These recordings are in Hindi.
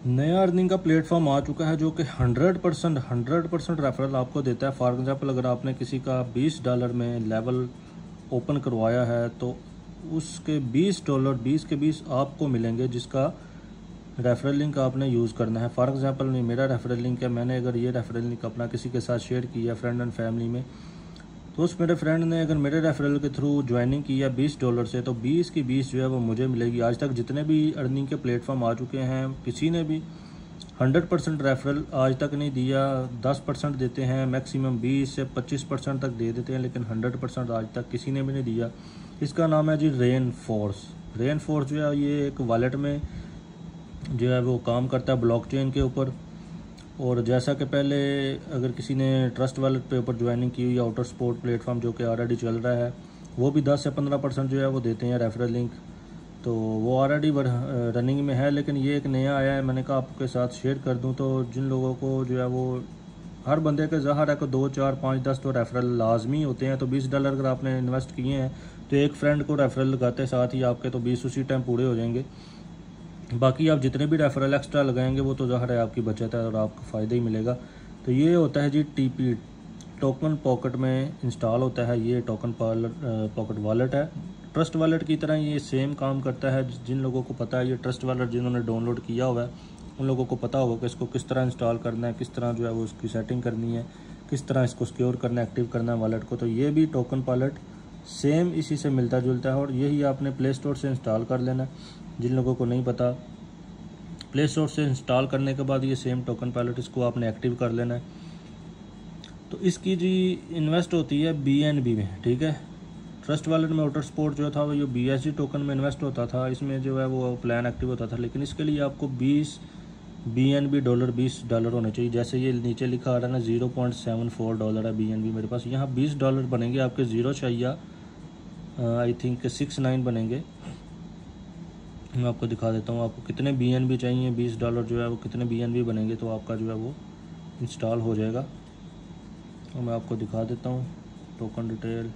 नया अर्निंग का प्लेटफॉर्म आ चुका है जो कि 100% रेफरल आपको देता है। फॉर एग्जांपल अगर आपने किसी का $20 में लेवल ओपन करवाया है तो उसके $20 20 के 20 आपको मिलेंगे, जिसका रेफरल लिंक आपने यूज़ करना है। फॉर एग्जांपल मेरा रेफरल लिंक है, मैंने अगर ये रेफरल लिंक अपना किसी के साथ शेयर किया फ्रेंड एंड फैमिली में, तो उस मेरे फ्रेंड ने अगर मेरे रेफरल के थ्रू ज्वाइनिंग की है $20 से, तो 20 की 20 जो है वो मुझे मिलेगी। आज तक जितने भी अर्निंग के प्लेटफॉर्म आ चुके हैं किसी ने भी 100% रेफरल आज तक नहीं दिया। 10% देते हैं, मैक्सिमम 20 से 25% तक दे देते हैं, लेकिन 100% आज तक किसी ने भी नहीं दिया। इसका नाम है G rain force. Rain force जो है ये एक वॉलेट में जो है वो काम करता है ब्लॉकचेन के ऊपर। और जैसा कि पहले अगर किसी ने ट्रस्ट वॉलेट पे ऊपर ज्वाइनिंग की हुई या आउटर स्पोर्ट प्लेटफॉर्म जो कि ऑलरेडी चल रहा है, वो भी 10 से 15% जो है वो देते हैं रेफरल लिंक, तो वो ऑलरेडी रनिंग में है। लेकिन ये एक नया आया है, मैंने कहा आपके साथ शेयर कर दूं। तो जिन लोगों को जो है वो हर बंदे के ज़ाहिर है को 2 4 5 10 तो रेफरल लाजमी होते हैं। तो $20 अगर आपने इन्वेस्ट किए हैं तो एक फ्रेंड को रेफरल लगाते साथ ही आपके तो 20 उसी टाइम पूरे हो जाएंगे। बाकी आप जितने भी रेफरल एक्स्ट्रा लगाएंगे वो तो ज़ाहिर है आपकी बचत है और आपको फ़ायदा ही मिलेगा। तो ये होता है जी TP, टोकन पॉकेट में इंस्टॉल होता है। ये टोकन पॉकेट वॉलेट है, ट्रस्ट वॉलेट की तरह ये सेम काम करता है। जिन लोगों को पता है ये ट्रस्ट वॉलेट जिन्होंने डाउनलोड किया हुआ है उन लोगों को पता होगा कि इसको किस तरह इंस्टॉल करना है, किस तरह जो है वो उसकी सेटिंग करनी है, किस तरह इसको सिक्योर करना है, एक्टिव करना है वॉलेट को। तो ये भी टोकन वॉलेट सेम इसी से मिलता जुलता है और यही आपने प्ले स्टोर से इंस्टॉल कर लेना है। जिन लोगों को नहीं पता, प्ले स्टोर से इंस्टॉल करने के बाद ये सेम टोकन वॉलेट इसको आपने एक्टिव कर लेना है। तो इसकी जी इन्वेस्ट होती है BNB में, ठीक है। ट्रस्ट वॉलेट में आउटर स्पोर्ट जो था वो ये BSD टोकन में इन्वेस्ट होता था, इसमें जो है वो प्लान एक्टिव होता था। लेकिन इसके लिए आपको 20 BNB $20 होने चाहिए। जैसे ये नीचे लिखा आ रहा है ना $0.74 है BNB मेरे पास, यहाँ $20 बनेंगे आपके ज़ीरो शाइया आई थिंक 69 बनेंगे। मैं आपको दिखा देता हूँ आपको कितने BNB चाहिए। $20 जो है वो कितने BNB बनेंगे तो आपका जो है वो इंस्टॉल हो जाएगा। और मैं आपको दिखा देता हूँ टोकन डिटेल।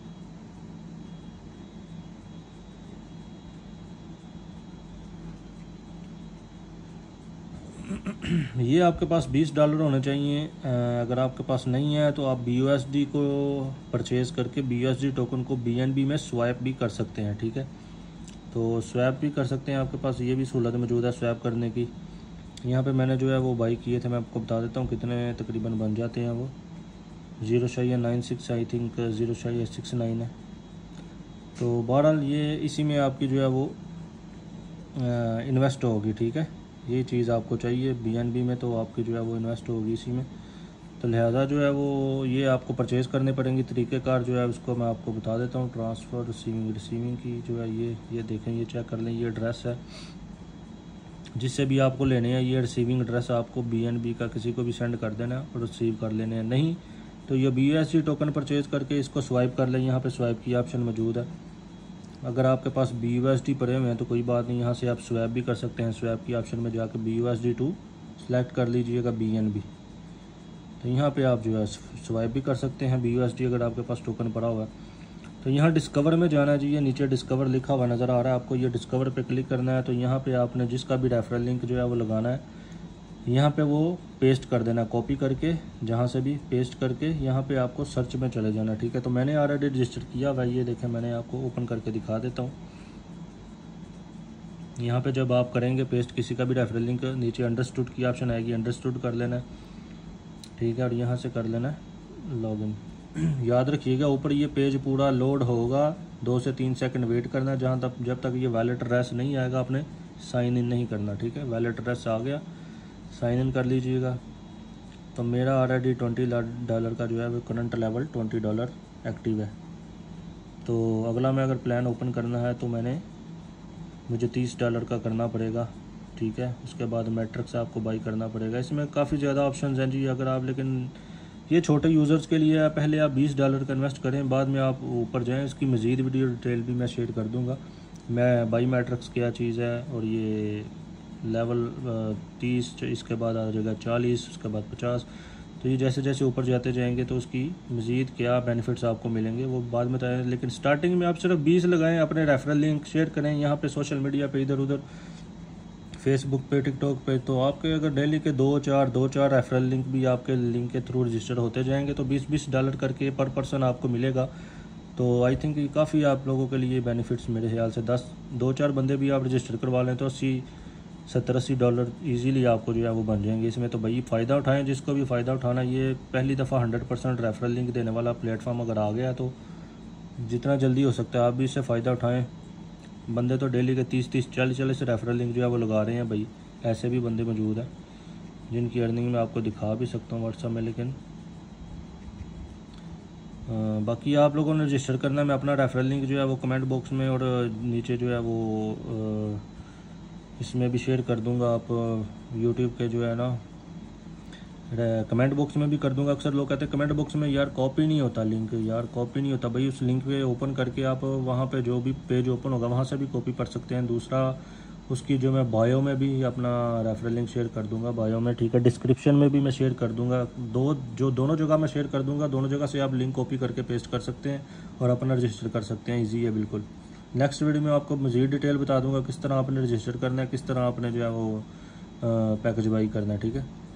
ये आपके पास $20 होने चाहिए। अगर आपके पास नहीं है तो आप BUSD को परचेज़ करके BUSD टोकन को BNB में स्वैप भी कर सकते हैं, ठीक है। तो स्वैप भी कर सकते हैं, आपके पास ये भी सहूलत मौजूद है स्वैप करने की। यहाँ पे मैंने जो है वो बाई किए थे, मैं आपको बता देता हूँ कितने तकरीबन बन जाते हैं वो। 0.96 आई थिंक 0.69 है। तो बहरहाल ये इसी में आपकी जो है वो इन्वेस्ट होगी, ठीक है। ये चीज़ आपको चाहिए BNB में, तो आपकी जो है वो इन्वेस्ट होगी इसी में। तो लिहाजा जो है वो ये आपको परचेज़ करने पड़ेंगे। तरीक़ेकार जो है उसको मैं आपको बता देता हूँ। ट्रांसफ़र रिसीविंग की जो है ये देखें, ये चेक कर लें, ये एड्रेस है जिससे भी आपको लेने हैं। ये रिसीविंग एड्रेस आपको BNB का किसी को भी सेंड कर देना और रिसीव कर लेने हैं। नहीं तो ये BUSD टोकन परचेज़ करके इसको स्वाइप कर लें। यहाँ पे स्वाइप की ऑप्शन मौजूद है। अगर आपके पास BUSD पड़े हुए हैं तो कोई बात नहीं, यहाँ से आप स्वैप भी कर सकते हैं। स्वैप की ऑप्शन में जाकर BUSD टू सेलेक्ट कर लीजिएगा BNB, तो यहाँ पे आप जो है स्वाइप भी कर सकते हैं BUSD अगर आपके पास टोकन पड़ा हुआ है। तो यहाँ डिस्कवर में जाना है जी, ये नीचे डिस्कवर लिखा हुआ नज़र आ रहा है आपको, ये डिस्कवर पे क्लिक करना है। तो यहाँ पे आपने जिसका भी रेफरल लिंक जो है वो लगाना है, यहाँ पे वो पेस्ट कर देना, कॉपी करके जहाँ से भी पेस्ट करके यहाँ पे आपको सर्च में चले जाना, ठीक है। तो मैंने ऑलरेडी रजिस्टर किया हुआ है, ये देखें मैंने आपको ओपन करके दिखा देता हूँ। यहाँ पे जब आप करेंगे पेस्ट किसी का भी रेफरल लिंक, नीचे अंडरस्टूड की ऑप्शन आएगी, अंडरस्टूड कर लेना है, ठीक है। और यहाँ से कर लेना है लॉगिन। याद रखिएगा ऊपर ये पेज पूरा लोड होगा, 2 से 3 सेकंड वेट करना है। जहाँ तक जब तक ये वैलेट एड्रेस नहीं आएगा आपने साइन इन नहीं करना, ठीक है। वैलेट एड्रेस आ गया, साइन इन कर लीजिएगा। तो मेरा ऑलरेडी $20 का जो है वो करंट लेवल $20 एक्टिव है। तो अगला मैं अगर प्लान ओपन करना है तो मुझे $30 का करना पड़ेगा, ठीक है। उसके बाद मैट्रिक्स आपको बाई करना पड़ेगा। इसमें काफ़ी ज़्यादा ऑप्शंस हैं जी अगर आप, लेकिन ये छोटे यूज़र्स के लिए है। पहले आप $20 का इन्वेस्ट करें, बाद में आप ऊपर जाएं। इसकी मज़ीद वीडियो डिटेल भी मैं शेयर कर दूंगा, मैं बाई मैट्रिक्स क्या चीज़ है। और ये लेवल 30, इसके बाद आ जाएगा 40, उसके बाद 50। तो ये जैसे जैसे ऊपर जाते जाएंगे तो उसकी मज़ीद क्या बेनिफिट्स आपको मिलेंगे वो बाद में बताएं। लेकिन स्टार्टिंग में आप सिर्फ 20 लगाएं, अपने रेफरल लिंक शेयर करें यहाँ पे सोशल मीडिया पे, इधर उधर फेसबुक पे, टिकटॉक पे, तो आपके अगर डेली के दो चार रेफरल लिंक भी आपके लिंक के थ्रू रजिस्टर होते जाएंगे तो $20 करके पर पर्सन आपको मिलेगा। तो आई थिंक काफ़ी आप लोगों के लिए बेनिफिट्स मेरे ख्याल से 2-4 बंदे भी आप रजिस्टर करवा लें तो $70-80 ईजीली आपको जो है वो बन जाएंगे। इसमें तो भाई फ़ायदा उठाएं, जिसको भी फ़ायदा उठाना। ये पहली दफ़ा 100% रेफरल लिंक देने वाला प्लेटफॉर्म अगर आ गया तो जितना जल्दी हो सकता है आप भी इससे फ़ायदा उठाएं। बंदे तो डेली के 30-30, 40-40 रेफरल लिंक जो है वो लगा रहे हैं भाई। ऐसे भी बंदे मौजूद हैं जिनकी अर्निंग मैं आपको दिखा भी सकता हूँ व्हाट्सएप में, लेकिन बाकी आप लोगों ने रजिस्टर करना है। मैं अपना रेफरल लिंक जो है वो कमेंट बॉक्स में और नीचे जो है वो इसमें भी शेयर कर दूंगा। आप यूट्यूब के जो है ना कमेंट बॉक्स में भी कर दूंगा। अक्सर लोग कहते हैं कमेंट बॉक्स में यार कॉपी नहीं होता लिंक, यार कॉपी नहीं होता भाई। उस लिंक पे ओपन करके आप वहाँ पे जो भी पेज ओपन होगा वहाँ से भी कॉपी कर सकते हैं। दूसरा उसकी जो मैं बायो में भी अपना रेफरल लिंक शेयर कर दूंगा, बायो में, ठीक है। डिस्क्रिप्शन में भी मैं शेयर कर दूंगा। दोनों जगह मैं शेयर कर दूंगा। दोनों जगह से आप लिंक कॉपी करके पेस्ट कर सकते हैं और अपना रजिस्टर कर सकते हैं। ईजी है बिल्कुल। नेक्स्ट वीडियो में आपको मज़ीद डिटेल बता दूंगा किस तरह आपने रजिस्टर करना है, किस तरह आपने जो है वो पैकेज बाई करना है, ठीक है।